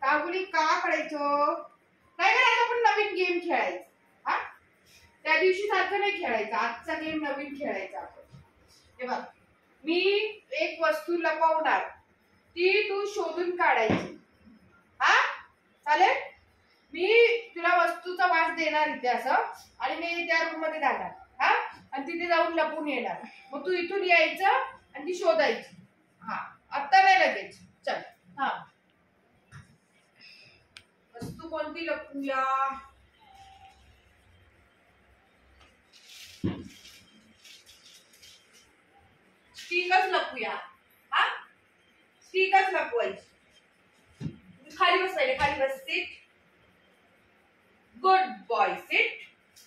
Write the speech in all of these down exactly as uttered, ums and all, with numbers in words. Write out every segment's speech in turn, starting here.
राहुली का करायचो? काय करायचं, आपण नवीन गेम खेळायचा. हा, त्या दिवशी सारखं नाही खेळायचं, आजचा गेम नवीन खेळायचा आपण. हे बघ, मी एक वस्तू लपवणार, ती तू शोधून काढायची. हा चालेल? मी तुला वस्तूचा वास देणार इथे असं, आणि मी त्या रूम मध्ये जाणार. हा, आणि तिथे जाऊन लपून येणार. मग तू इथून यायचं आणि ती शोधायची. हा, आता नाही लगेच. चल. हा, वस्तू कोणती लपूया? स्टिकच लपूया. हा, स्टिकच लपवायची. खाली बस, पहिले खाली बस. Sit. Good boy. Sit.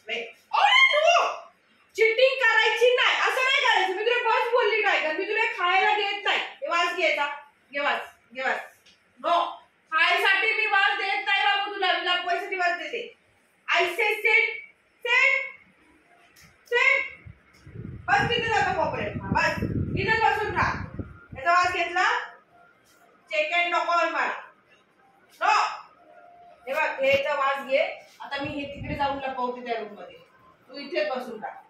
Cheating करायची नाही, असं नाही करायचं. मी तुला बस बोलली काय का? मी तुला खायला देत नाही. हे वास घ्यायचा. घे वास, घे वास. नो, खायसाठी मी वास देत नाही बाबू तुला. मी लपवायसाठी वास देते. I say sit. Sit. Sit. बस तिथे जातो कोपऱ्यात. बस इथेच बसून राहा. याचा वास घेतला, चेक अँड नको मला. नो, हे बघ, हेचा वास घे. आता मी हे तिकडे जाऊन लपवते त्या रूम मध्ये. तू इथेच बसून राहा.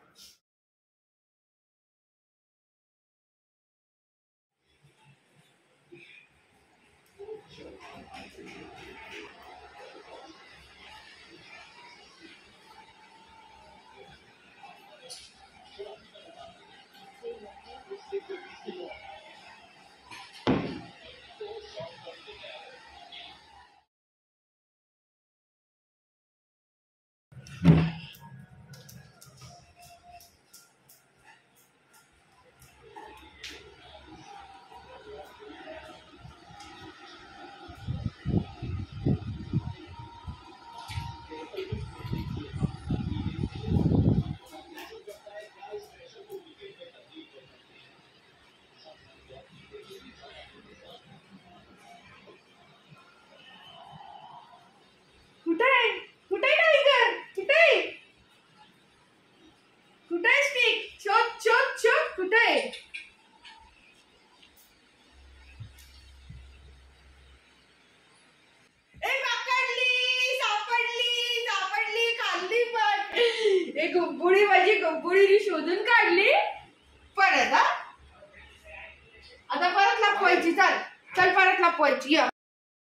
गुब्बुडी माझी गुब्बुडी शोधून काढली परत. हा, आता परत लपवायची. चल चल, परत लपवायची. या,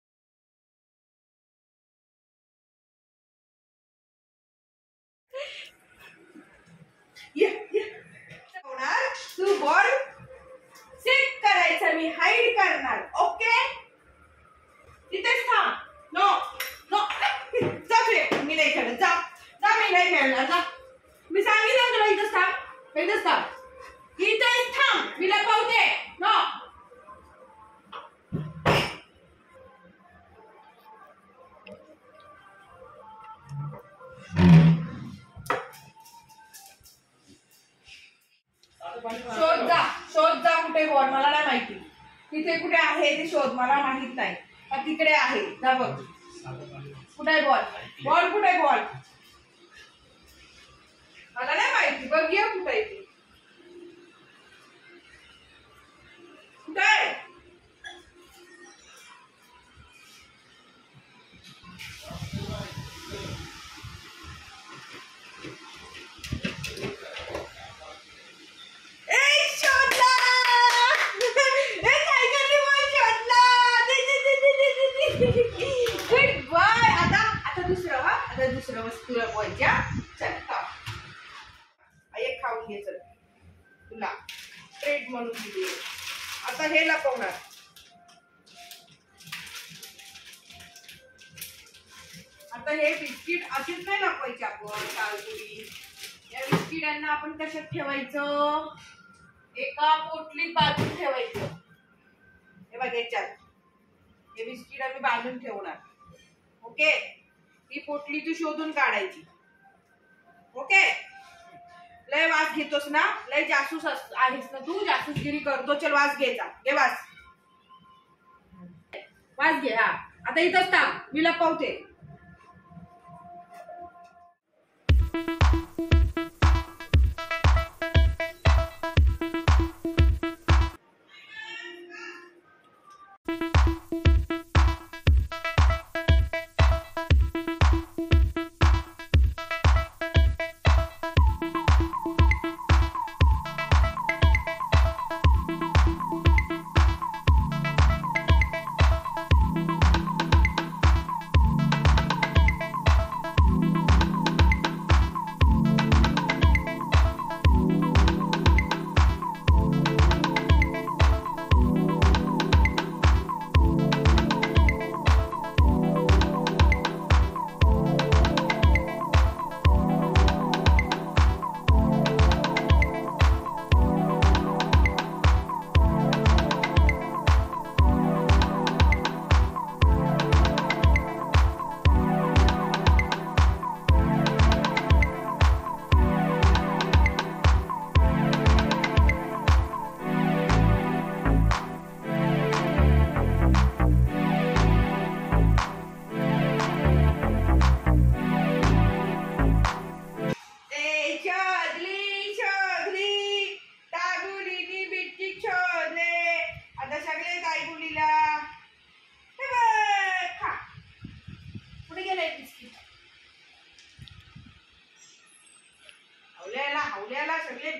तू बॉल सेट करायचा, मी हाईड करणार. ओके, तिथेच थांब. नो नो, जा रे. मी नाही खेळत. जा जा, मी नाही खेळणार. जा, मी सांगितलं तुला इथंच थांब. इथंच थांब. इथेच थांब. मी लपवते. नो, शोध जा. शोध जा कुठे बॉल. मला नाही माहिती तिथे कुठे आहे ते शोध. मला माहित नाही. तिकडे आहे. जा बघ. कुठे आहे बॉल? बॉल कुठे आहे? बॉल मला नाही माहिती. बघ ये कुठे आहे ते. कुठे आहे? दुसरं वस्तू लपवायच्या. चल, एक खाऊन घे. चल, तुला ट्रेट म्हणून दिली. आता हे लपवणार. आता हे बिस्किट असेच नाही लपवायचे आपण. काळकुडी या बिस्किटांना आपण कशात ठेवायचं? एका पोटलीत बांधून ठेवायचं. हे बघ, याच्यात हे बिस्किट आम्ही बांधून ठेवणार. ओके, ही पोटली तू शोधून काढायची. ओके, लय वास घेतोस ना, लय जासूस आहेस ना तू, जासूसगिरी करतो. चल, वास घ्यायचा. घे वास. वास घे. हा, आता इथंच थांब. मी लपवते.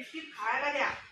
बिस्किट खायला द्या.